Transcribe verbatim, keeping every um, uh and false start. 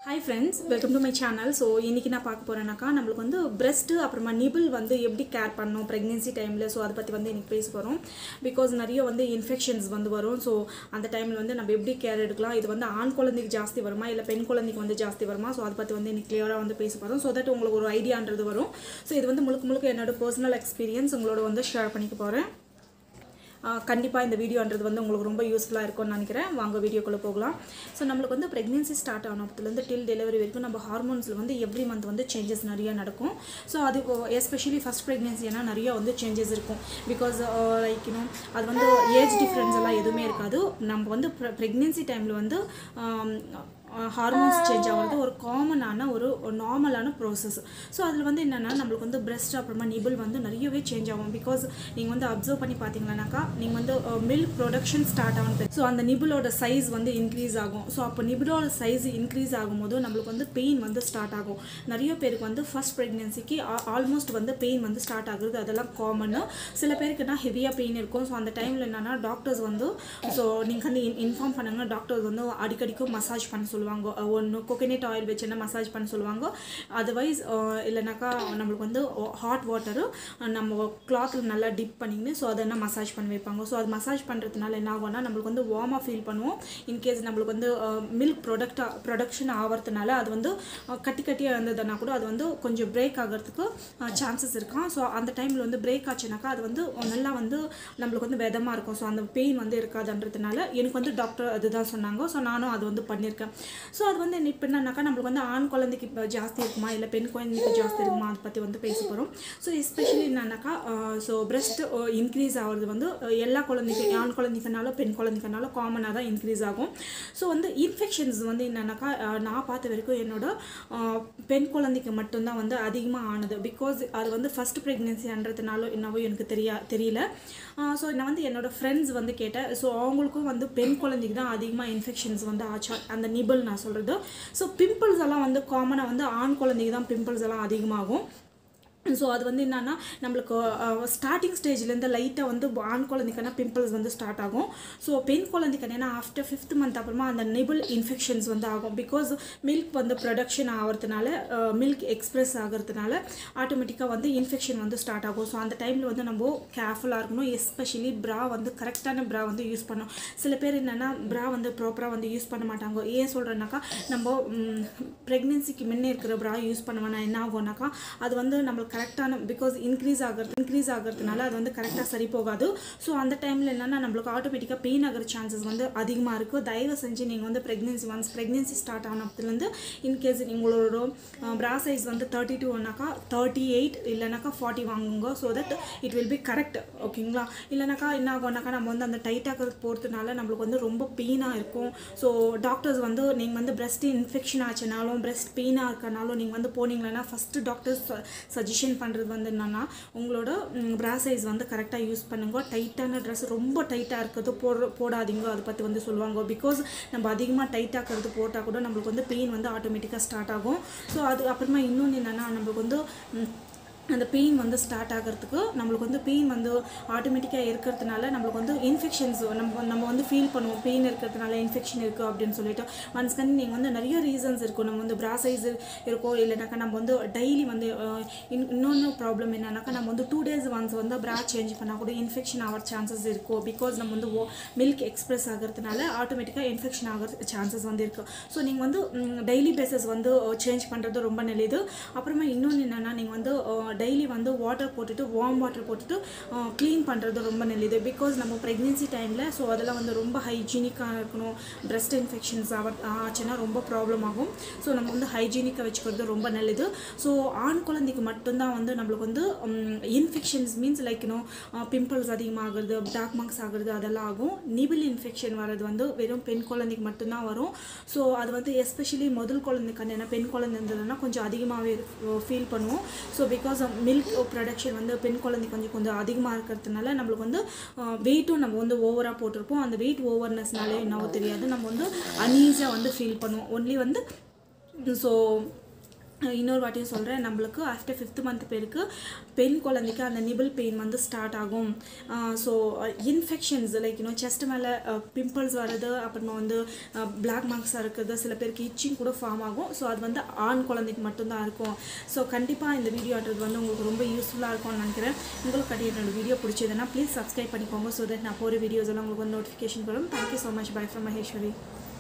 Hi friends, welcome to my channel. So இன்னைக்கு நான் பார்க்க போறேனாக்கா நமக்கு வந்து breast அப்புறமா nipple வந்து எப்படி கேர் பண்ணனும் pregnancy டைம்ல சோ அத பத்தி வந்து இன்னைக்கு பேச போறோம் because நிறைய வந்து infections வந்து வரும் சோ அந்த டைம்ல வந்து நம்ம எப்படி கேர் எடுக்கலாம் இது வந்து ஆண் குழந்தைக்கு ஜாஸ்தி வருமா இல்ல பெண் குழந்தைக்கு வந்து ஜாஸ்தி வருமா சோ அத பத்தி வந்து இன்னைக்கு கிளியரா வந்து பேச போறோம் so that உங்களுக்கு ஒரு ஐடியான்றது வரும் சோ இது வந்து முழுக்க முழுக்க என்னோட पर्सनल எக்ஸ்பீரியன்ஸ் உங்களோட வந்து ஷேர் பண்ணிக்க போறேன் கண்டிப்பா இந்த வீடியோன்றது வந்து உங்களுக்கு ரொம்ப யூஸ்ஃபுல்லா இருக்கும்னு நினைக்கிறேன் வாங்க வீடியோக்குள்ள போகலாம் சோ நமக்கு வந்து pregnancy ஸ்டார்ட் ஆனதுல இருந்து till delivery வரைக்கும் நம்ம ஹார்மோன்ஸ்ல வந்து every month வந்து changes நிறைய நடக்கும் சோ அது especially first pregnancy னா நிறைய வந்து changes இருக்கும் because uh, like you know அது வந்து ஏஜ் டிஃபரன்ஸ் எல்லாம் எதுமே இருக்காது நம்ம வந்து pregnancy டைம்ல வந்து ஹார்மோன்ஸ் சேஞ்ச் ஆகிறது ஒரு காமனான ஒரு நார்மலான process சோ அதுல வந்து என்னன்னா நமக்கு வந்து breast அப்புறமா nipple வந்து நிறையவே சேஞ்ச் ஆகும் because நீங்க வந்து அப்சர்வ் பண்ணி பாத்தீங்களானாக்கா நீங்க வந்து milk production ஸ்டார்ட் ஆகும் சோ அந்த nipple ஓட சைஸ் வந்து இன்கிரீஸ் ஆகும் சோ அப்ப nipple ஓட சைஸ் இன்கிரீஸ் ஆகும்போது நமக்கு வந்து பெயின் வந்து ஸ்டார்ட் ஆகும் நிறைய பேருக்கு வந்து ஃபர்ஸ்ட் பிரெக்னன்சிக்கு ஆல்மோஸ்ட் வந்து பெயின் வந்து ஸ்டார்ட் ஆகுது அதெல்லாம் காமன் சில பேருக்குனா ஹெவியா பெயின் இருக்கும் சோ அந்த டைம்ல என்னன்னா டாக்டர்ஸ் வந்து சோ நீங்க வந்து இன்ஃபார்ம் பண்ணுங்க டாக்டர்ஸ் வந்து அடிக்கடிக்கு மசாஜ் பண்ண சொல்லுவாங்க ஒன்னு கோகனட் ஆயில் வெச்சன மசாஜ் பண்ண சொல்லுவாங்க otherwise இல்லனாக்கா நமக்கு வந்து ஹாட் வாட்டர் நம்ம கிளாத்ல நல்லா டிப் பண்ணிங்க சோ அதெல்லாம் மசாஜ் பண்ணி வைப்பாங்க சோ அது மசாஜ் பண்றதுனால என்ன ஆகும்னா நமக்கு வந்து வார்மா ஃபீல் பண்ணுவோம் இன் கேஸ் நமக்கு வந்து மில்க் ப்ராடக்ட் ப்ரொடக்ஷன் ஆவறதுனால அது வந்து கட்டி கட்டியா இருந்ததனா கூட அது வந்து கொஞ்சம் பிரேக் ஆகிறதுக்கு சான்சஸ் இருக்கும் சோ அந்த டைம்ல வந்து பிரேக் ஆச்சுனாக்கா அது வந்து நல்லா வந்து நமக்கு வந்து வெதமா இருக்கும் சோ அந்த பெயின் வந்து இருக்காதுன்றதுனால எனக்கு வந்து டாக்டர் அதுதான் சொன்னாங்க சோ நானும் அது வந்து பண்ணிருக்கேன் சோ அது வந்து இப்ப என்னன்னாக்கா நமக்கு வந்து ஆண் குழந்தைக்கு ஜாஸ்தி இருக்குமா இல்ல பெண் குழந்தைக்கு ஜாஸ்தி இருக்குமா அத பத்தி வந்து பேச போறோம் சோ எஸ்பெஷலி என்னன்னாக்கா சோ breast இன்கிரீஸ் ஆவறது வந்து எல்லா குழந்தைக்கு ஆண் குழந்தைக்கனால பெண் குழந்தைக்கனால காமனா தான் இன்கிரீஸ் ஆகும் சோ வந்து இன்ஃபெக்ஷன்ஸ் வந்து என்னன்னாக்கா நான் பார்த்த வரைக்கும் என்னோட பெண் குழந்தைக்கு மட்டும் தான் வந்து அதிகமா ஆனது because அது வந்து ஃபர்ஸ்ட் பிரெக்னன்சின்றதுனால என்னவோ எனக்கு தெரிய தெரியல சோ நான் வந்து என்னோட फ्रेंड्स வந்து கேட்டேன் சோ அவங்களுக்கும் வந்து பெண் குழந்தைக்கு தான் அதிகமா இன்ஃபெக்ஷன்ஸ் வந்து ஆச்சா அந்த nipple நான் சொல்றது சோ பிம்பிள்ஸ் எல்லாம் வந்து காமனா வந்து ஆண் குழந்தைக்கு தான் பிம்பிள்ஸ் எல்லாம் அதிகமாகும் சோ அது வந்து என்னன்னா நமக்கு ஸ்டார்டிங் ஸ்டேஜ்ல இருந்து லைட்டா வந்து ஆண் குழந்தைக்கனா பிம்பிள்ஸ் வந்து ஸ்டார்ட் ஆகும் சோ பெண் குழந்தைக்கனா ஆஃப்டர் fifth month அப்புறமா அந்த nipple இன்ஃபெக்ஷன்ஸ் வந்து ஆகும் because milk வந்து ப்ரொடக்ஷன் ஆவறதுனால milk எக்ஸ்பிரஸ் ஆகிறதுனால ஆட்டோமேட்டிக்கா வந்து இன்ஃபெக்ஷன் வந்து ஸ்டார்ட் ஆகும் சோ அந்த டைம்ல வந்து நம்ம கேர்ஃபுல்லா இருக்கணும் எஸ்பெஷலி bra வந்து கரெக்ட்டான bra வந்து யூஸ் பண்ணனும் சில பேர் என்னன்னா bra வந்து ப்ராப்பரா வந்து யூஸ் பண்ண மாட்டாங்க ஏன் சொல்றேன்னாக்கா நம்ம பிரெக்னன்சிக்கு முன்ன இருக்கிற bra யூஸ் பண்ணவனா என்ன ஆகும்னாக்கா அது வந்து நம்ம கரெக்ட்டான because increase ஆகிறது increase ஆகிறதுனால அது வந்து கரெக்ட்டா சரி போகாது சோ அந்த டைம்ல என்னன்னா நமக்கு ஆட்டோமேட்டிக்கா பெயின் ஆகிற சான்சஸ் வந்து அதிகமா இருக்கு தயவு செஞ்சு நீங்க வந்து pregnancy once pregnancy ஸ்டார்ட் ஆனதுல இருந்து in case உங்களோட bra size வந்து thirty-two னாக்கா thirty-eight இல்லனாக்கா forty வாங்குங்க so that it will be correct ஓகேங்களா இல்லனாக்கா என்ன ஆகும்னாக்கா நம்ம வந்து அந்த டைட் ஆகிறது போறதுனால நமக்கு வந்து ரொம்ப பெயினா இருக்கும் சோ டாக்டர்ஸ் வந்து நீங்க வந்து breast இன்ஃபெக்ஷன் ஆச்சுனாலும் breast பெயினா இருக்கனாலும் நீங்க வந்து போனீங்கனா ஃபர்ஸ்ட் டாக்டர்ஸ் சஜஷன் பண்றது வந்து என்னன்னா உங்களோட bra size வந்து கரெக்ட்டா யூஸ் பண்ணுங்க டைட்டான Dress ரொம்ப டைட்டா இருக்குது போடாதீங்க அத பத்தி வந்து சொல்வாங்க because நம்ம அதிகமா டைட்டா கறது போட்டா கூட நமக்கு வந்து பெயின் வந்து ஆட்டோமேட்டிக்கா ஸ்டார்ட் ஆகும் சோ அது அப்புறமா இன்னொன்னு என்னன்னா நமக்கு வந்து அந்த பெயின் வந்து ஸ்டார்ட் ஆகிறதுக்கு நமக்கு வந்து பெயின் வந்து ஆட்டோமேட்டிக்கா இருக்கிறதுனால நமக்கு வந்து இன்ஃபெக்ஷன்ஸ் நம்ம நம்ம வந்து ஃபீல் பண்ணுவோம் பெயின் இருக்கிறதுனால இன்ஃபெக்ஷன் இருக்கு அப்படினு சொல்லிட்டு once கண்ணி நீங்க வந்து நிறைய ரீசன்ஸ் இருக்கும் நம்ம வந்து bra size இருக்கோ இல்லனாக்கா நம்ம வந்து டெய்லி வந்து இன்னொரு ப்ராப்ளம் என்னன்னாக்கா நம்ம வந்து two days once வந்து bra சேஞ்ச் பண்ணா கூட இன்ஃபெக்ஷன் ஆவர் சான்சஸ் இருக்கும் because நம்ம வந்து milk எக்ஸ்பிரஸ் ஆகிறதுனால ஆட்டோமேட்டிக்கா இன்ஃபெக்ஷன் ஆகிற சான்சஸ் வந்து இருக்கு சோ நீங்க வந்து டெய்லி பேசிஸ் வந்து சேஞ்ச் பண்றது ரொம்ப நல்லது அப்புறமா இன்னொன்னு என்னன்னா நீங்க வந்து daily வந்து வாட்டர் போட்டுட்டு warm வாட்டர் போட்டுட்டு க்ளீன் பண்றது ரொம்ப நல்லது because நம்ம pregnancy டைம்ல சோ அதெல்லாம் வந்து ரொம்ப ஹைஜீனிக்கா இருக்கணும் breast infections ஆச்சுனா ரொம்ப ப்ராப்ளம் ஆகும் சோ நம்ம வந்து ஹைஜீனிக்கா வெச்சுக்கிறது ரொம்ப நல்லது சோ ஆண் குழந்தைக்கு மட்டும் தான் வந்து நமக்கு வந்து infections means like you know pimples அதிகமாகிறது டார்க் மார்க்ஸ் ஆகிறது அதெல்லாம் ஆகும் nipple இன்ஃபெக்ஷன் வரது வந்து வெறும் பெண் குழந்தைக்கு மட்டும் தான் வரும் சோ அது வந்து எஸ்பெஷலி முதல் குழந்தைக்கு பெண் குழந்தை இருந்ததுன்னா கொஞ்சம் அதிகமாவே ஃபீல் பண்ணுவோம் சோ because milk production வந்து பெண் குழந்தை கொஞ்சம் கொஞ்சம் அதிகமா இருக்கிறதுனால நமக்கு வந்து வெயிட்டும் நம்ம வந்து ஓவரா போட்டுருப்போம் அந்த வெயிட் ஓவர்னஸ்னாலே என்னவோ தெரியாது நம்ம வந்து அன்ஈஸியா வந்து ஃபீல் பண்ணுவோம் only வந்து சோ இன்னொரு வாட்டியும் சொல்கிறேன், நம்மளுக்கு ஆஃப்டர் ஃபிஃப்த் மந்த் பேருக்கு பெண் குழந்தைக்கு அந்த நிபிள் பெயின் வந்து ஸ்டார்ட் ஆகும். ஸோ இன்ஃபெக்ஷன்ஸ் லைக் இன்னும் செஸ்ட் மேலே பிம்பிள்ஸ் வர்றது, அப்புறமா வந்து பிளாக் மார்க்ஸாக இருக்குது, சில பேருக்கு இச்சிங் கூட ஃபார்ம் ஆகும். ஸோ அது வந்து ஆண் குழந்தைக்கு மட்டும்தான் இருக்கும். ஸோ கண்டிப்பாக இந்த வீடியோன்றது வந்து உங்களுக்கு ரொம்ப யூஸ்ஃபுல்லாக இருக்கும்னு நினைக்கிறேன். உங்களுக்கு கட்டி என்னோட வீடியோ பிடிச்சதுன்னா ப்ளீஸ் சப்ஸ்கிரைப் பண்ணிக்கோங்க. ஸோ தட் நான் போகிற வீடியோஸ் எல்லாம் உங்களுக்கு வந்து நோட்டிஃபிகேஷன் வரும். Thank you so much. Bye from Maheswari.